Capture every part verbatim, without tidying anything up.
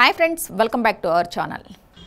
Hi friends, welcome back to our channel.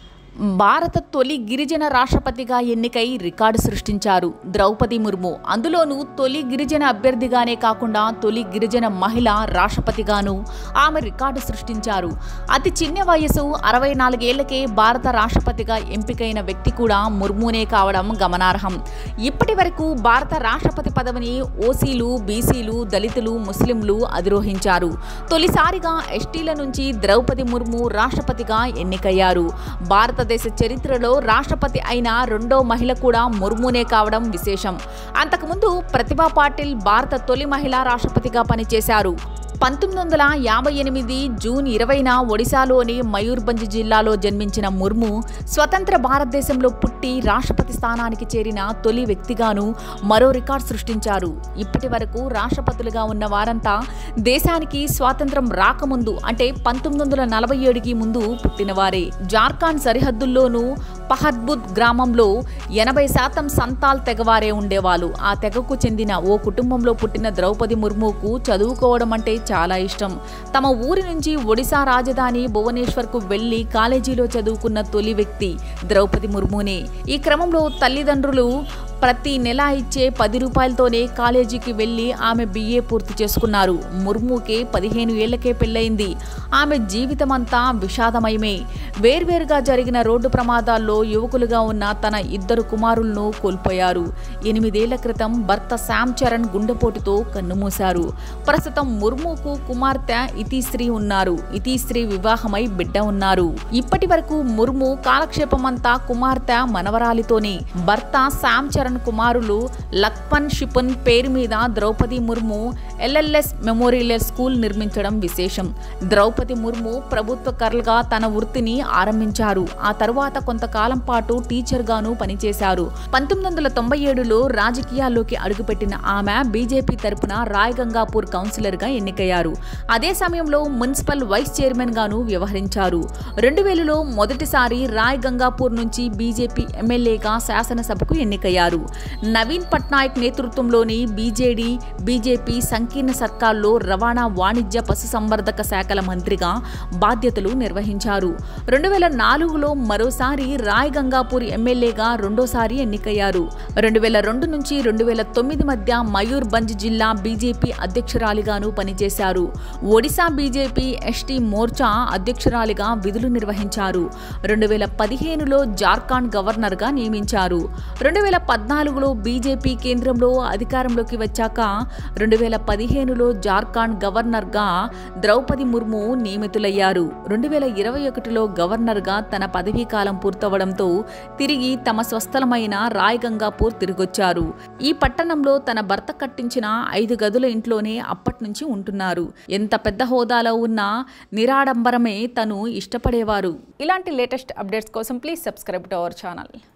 భారత తొలి గిరిజన రాష్ట్రపతిగా ఎన్నికై రికార్డు సృష్టించారు ద్రౌపది ముర్ము. అందులోనూ తొలి గిరిజన అభ్యర్థిగానే కాకుండా తొలి గిరిజన మహిళ రాష్ట్రపతిగాను ఆమె రికార్డు సృష్టించారు. అతి చిన్న వయసు అరవై నాలుగేళ్లకే భారత రాష్ట్రపతిగా ఎంపికైన వ్యక్తి కూడా ముర్మునే కావడం గమనార్హం. ఇప్పటి వరకు భారత రాష్ట్రపతి పదవిని ఓసీలు, బీసీలు, దళితులు, ముస్లింలు అధిరోహించారు. తొలిసారిగా ఎస్టీల నుంచి ద్రౌపది ముర్ము రాష్ట్రపతిగా ఎన్నికయ్యారు. భారత దేశ చరిత్రలో రాష్ట్రపతి అయిన రెండో మహిళ కూడా ముర్మునే కావడం విశేషం. అంతకుముందు ప్రతిభా పాటిల్ భారత తొలి మహిళా రాష్ట్రపతిగా పనిచేశారు. పంతొమ్మిది వందల యాభై ఎనిమిది జూన్ ఇరవైన ఒడిశాలోని మయూర్భంజ్ జిల్లాలో జన్మించిన ముర్ము స్వతంత్ర భారతదేశంలో పుట్టి రాష్ట్రపతి స్థానానికి చేరిన తొలి వ్యక్తిగాను మరో రికార్డు సృష్టించారు. ఇప్పటి వరకు రాష్ట్రపతులుగా ఉన్న వారంతా దేశానికి స్వాతంత్రం రాకముందు అంటే పంతొమ్మిది వందల నలభై ఏడుకి ముందు పుట్టినవారే. జార్ఖండ్ సరిహద్దుల్లోనూ పహద్బుద్ గ్రామంలో ఎనభై శాతం సంతాల్ తెగవారే ఉండేవాళ్ళు. ఆ తెగకు చెందిన ఓ కుటుంబంలో పుట్టిన ద్రౌపది ముర్ముకు చదువుకోవడం అంటే చాలా ఇష్టం. తమ ఊరి నుంచి ఒడిశా రాజధాని భువనేశ్వర్కు వెళ్లి కాలేజీలో చదువుకున్న తొలి వ్యక్తి ద్రౌపది ముర్మునే. ఈ క్రమంలో తల్లిదండ్రులు ప్రతి నెల ఇచ్చే పది రూపాయలతోనే కాలేజీకి వెళ్లి ఆమె బిఏ పూర్తి చేసుకున్నారు. ముర్ముకే పదిహేను ఏళ్లకే పెళ్లైంది. ఆమె జీవితమంతా విషాదమయమే. వేర్వేరుగా జరిగిన రోడ్డు ప్రమాదాల్లో యువకులుగా ఉన్న తన ఇద్దరు కుమారులను కోల్పోయారు. ఎనిమిదేళ్ల క్రితం భర్త శ్యామ్ చరణ్ గుండెపోటుతో కన్నుమూశారు. ప్రస్తుతం ముర్ముకు కుమార్తె ఇతిశ్రీ ఉన్నారు. ఇతిశ్రీ వివాహమై బిడ్డ ఉన్నారు. ఇప్పటి వరకు ముర్ము కాలక్షేపమంతా కుమార్తె మనవరాలితోనే. భర్త శ్యామ్ చరణ్ కుమారులు లక్పన్ షిపున్ పేరు మీద Droupadi Murmu LLS memorial school నిర్మించడం విశేషం. ద్రౌపది ముర్ము ప్రభుత్వ కర్లుగా తన వృత్తిని ఆరంభించారు. ఆ తరువాత కొంతకాలం పాటు టీచర్ గాను పనిచేశారు. పంతొమ్మిది వందల తొంభై ఏడులో రాజకీయాల్లోకి అడుగుపెట్టిన ఆమె బీజేపీ తరపున రాయ్ గంగాపూర్ కౌన్సిలర్ గా ఎన్నికయ్యారు. అదే సమయంలో మున్సిపల్ వైస్ చైర్మన్ గాను వ్యవహరించారు. రెండు వేలలో మొదటిసారి రాయ్ గంగాపూర్ నుంచి బీజేపీ ఎమ్మెల్యేగా శాసనసభకు ఎన్నికయ్యారు. నవీన్ పట్నాయక్ నేతృత్వంలోని బీజేడీ బీజేపీ సంకీర్ణ సర్కార్లో రవాణా, వాణిజ్య, పశుసంవర్ధక శాఖల మంత్రిగా బాధ్యతలు నిర్వహించారు. రెండు వేల నాలుగులో మరోసారి రాయ్ గంగాపూర్ ఎమ్మెల్యేగా రెండోసారి ఎన్నికయ్యారు. రెండు వేల రెండు నుంచి రెండు వేల తొమ్మిది మధ్య మయూర్భంజ్ జిల్లా బీజేపీ అధ్యక్షురాలిగాను పనిచేశారు. ఒడిశా బీజేపీ ఎస్టీ మోర్చా అధ్యక్షురాలిగా విధులు నిర్వహించారు. రెండు వేల పదిహేనులో జార్ఖండ్ గవర్నర్గా నియమించారు. రెండు వేల పద్నాలుగులో బీజేపీ కేంద్రంలో అధికారంలోకి వచ్చాక రెండు వేల పదిహేనులో జార్ఖండ్ గవర్నర్గా ద్రౌపది ముర్ము నియమితులయ్యారు. రెండు వేల ఇరవై ఒకటిలో గవర్నర్గా తన పదవీకాలం పూర్తవడంతో తిరిగి తమ స్వస్థలమైన రాయ్ గంగాపూర్ తిరిగొచ్చారు. ఈ పట్టణంలో తన భర్త కట్టించిన ఐదు గదుల ఇంట్లోనే అప్పట్నుంచి ఉంటున్నారు. ఎంత పెద్ద హోదాలో ఉన్నా నిరాడంబరమే తను ఇష్టపడేవారు. ఇలాంటి లేటెస్ట్ అప్డేట్స్ కోసం please subscribe to our channel.